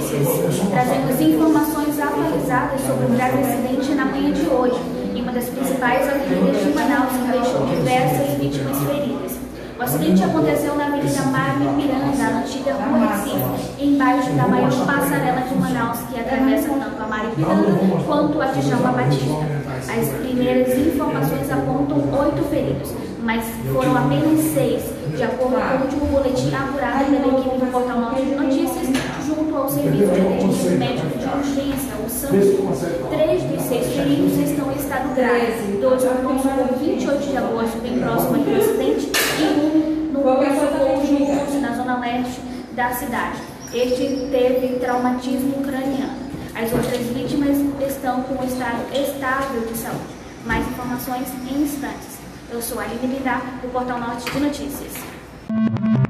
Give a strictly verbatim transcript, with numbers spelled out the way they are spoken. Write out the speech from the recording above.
Notícias. Trazemos informações atualizadas sobre o grave acidente na manhã de hoje, em uma das principais avenidas de Manaus, que deixou diversas vítimas feridas. O acidente aconteceu na Avenida Mário Miranda, a antiga Rua Recife, embaixo da maior passarela de Manaus, que atravessa tanto a Mário Miranda quanto a Djalma Batista. As primeiras informações apontam oito feridos, mas foram apenas seis, de acordo com o último boletim apurado pela equipe do Portal Norte de Notícias, junto ao Serviço de Atendimento Médico de Urgência, o SAMU. Três dos seis feridos estão em estado grave, dois no pronto-socorro vinte e oito de agosto, bem próximo do acidente, e um no pronto-socorro de Luz, na zona leste da cidade. Este teve traumatismo craniano. As outras vítimas estão com um estado estável de saúde. Mais informações em instantes. Eu sou a Aline Bidar, do Portal Norte de Notícias.